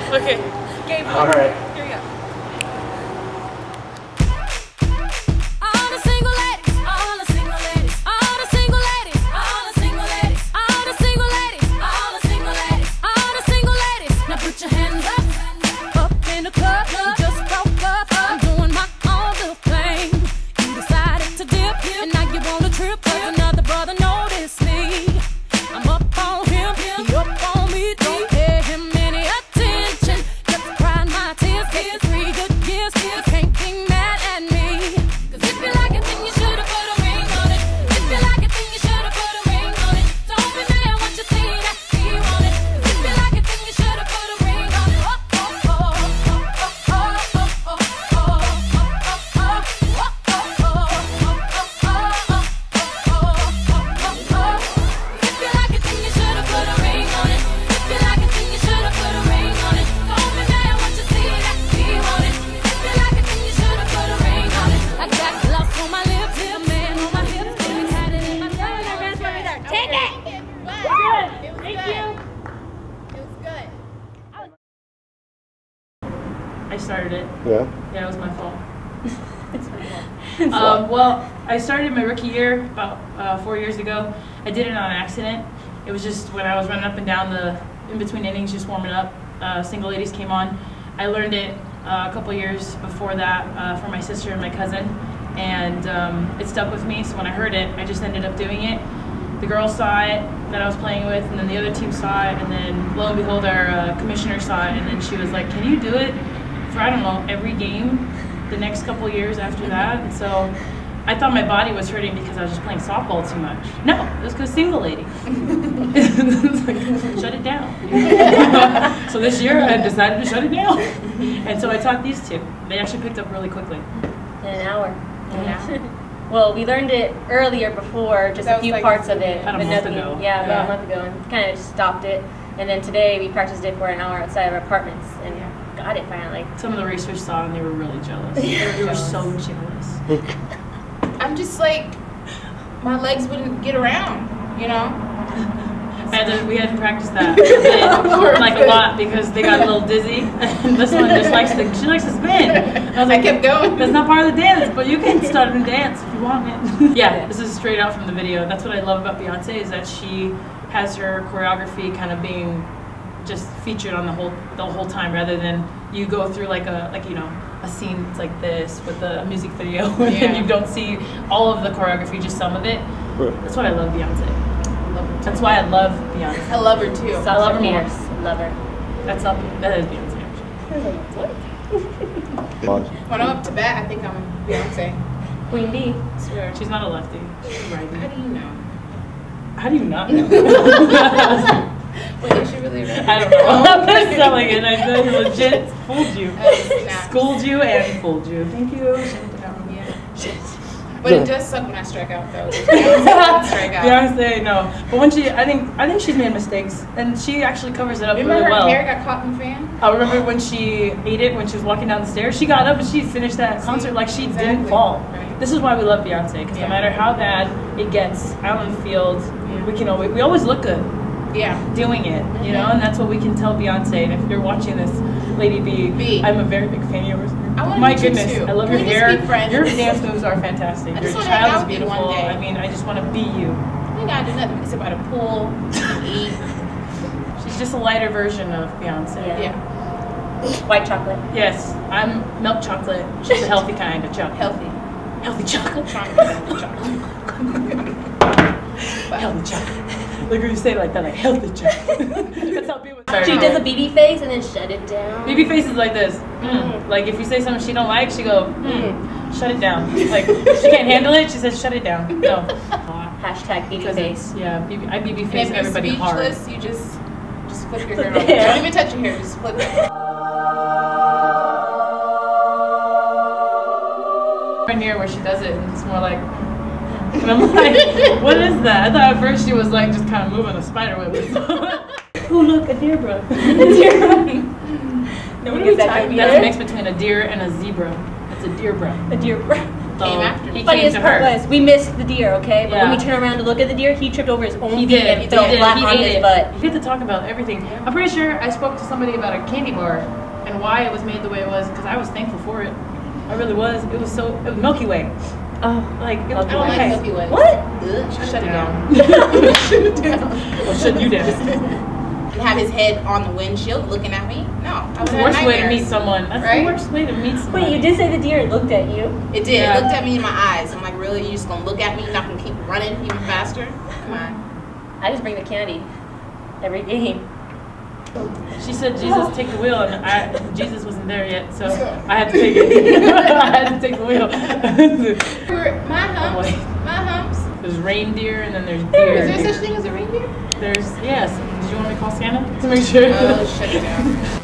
Okay. Game All right. Here we go. I started it. Yeah? Yeah, it was my fault. It's my fault. Well, I started my rookie year about 4 years ago. I did it on accident. It was just when I was running up and down the in-between innings, just warming up, Single Ladies came on. I learned it a couple years before that from my sister and my cousin, and it stuck with me, so when I heard it, I just ended up doing it. The girls saw it that I was playing with, and then the other team saw it, and then lo and behold, our commissioner saw it, and then she was like, can you do it for, I don't know, every game the next couple years after that? And so I thought my body was hurting because I was just playing softball too much. No, it was because Single Lady. Like, shut it down. So this year I decided to shut it down. And so I taught these two. They actually picked up really quickly. In an hour. Well, we learned it earlier before, just a few parts of it. About a month ago. Yeah, about a month ago, and kind of just stopped it. And then today we practiced it for an hour outside of our apartments, and got it finally. Some of the racers saw and they were really jealous. They were so jealous. I'm just like, my legs wouldn't get around, you know? We had to practice that a bit, like a lot, because they got a little dizzy. And this one just likes to, she likes to spin. I was like, I kept going. That's not part of the dance, but you can start a dance if you want it. Yeah, this is straight out from the video. That's what I love about Beyonce, is that she has her choreography kind of being just featured on the whole time, rather than you go through like a scene like this with the music video and you don't see all of the choreography, just some of it. That's what I love Beyonce. That's why I love Beyonce. I love her too. I love her more. Love her. That is Beyonce actually. When I'm up to bat, I think I'm Beyonce. Queen Bee. Swear. She's not a lefty. She's righty. How do you know? How do you not know? Wait, is she really right? I don't know. I'm not selling it. I legit fooled you. Schooled you and fooled you. Thank you. But it does suck when I strike out, though. Beyonce, no. But when I think she's made mistakes, and she actually covers it up really well. Remember her hair got caught in the fan? I remember when she ate it when she was walking down the stairs. She got up and she finished that concert like she didn't fall. Right. This is why we love Beyonce, because no matter how bad it gets out in the field, we always look good. Yeah, doing it, you know, and that's what we can tell Beyonce. And if you're watching this, Lady B, I'm a very big fan of yours. My goodness, I love your hair. Your dance moves are fantastic. Your child is beautiful. I mean, I just want to be you. We gotta do nothing. We can sit by the pool, eat. She's just a lighter version of Beyonce. Yeah. White chocolate. Yes, I'm milk chocolate. She's a healthy kind of chocolate. Healthy chocolate. Healthy chocolate. Like when you say it like that, like healthy chocolate. That's how people start. She does a BB face and then shut it down. BB face is like this. Like if you say something she don't like, she go, shut it down. Like if she can't handle it, she says, shut it down. No. Hashtag BB face. Yeah, I BB face everybody hard. If you're speechless, you just flip your hair over. Don't even touch your hair, just flip it. Right near where she does it, and it's more like. And I'm like, what is that? I thought at first she was like just kind of moving a spider web. Oh look, a deer bro. Nobody gets that. That's a mix between a deer and a zebra. It's a deer bro. A deer bro. came after me. Funniest part was we missed the deer, okay? But when we turned around to look at the deer, he tripped over his own feet and fell flat on his butt. You get to talk about everything. I'm pretty sure I spoke to somebody about a candy bar and why it was made the way it was because I was thankful for it. I really was. It was Milky Way. Oh, like I don't like Milky Way. What? Shut it down. Shut it down. I'll shut you down. And have his head on the windshield looking at me? No. That's the worst way to meet someone. That's the worst way to meet someone. Wait, you did say the deer looked at you? It did. It looked at me in my eyes. I'm like, really? You just gonna look at me? You're not gonna keep running even faster? Come on. I just bring the candy every game. She said, Jesus, take the wheel, and Jesus wasn't there yet, so I had to take it. I had to take the wheel. My humps. There's reindeer, and then there's deer. Is there such thing as a reindeer? Yes. Did you want me to call Santa to make sure? Oh, shut it down.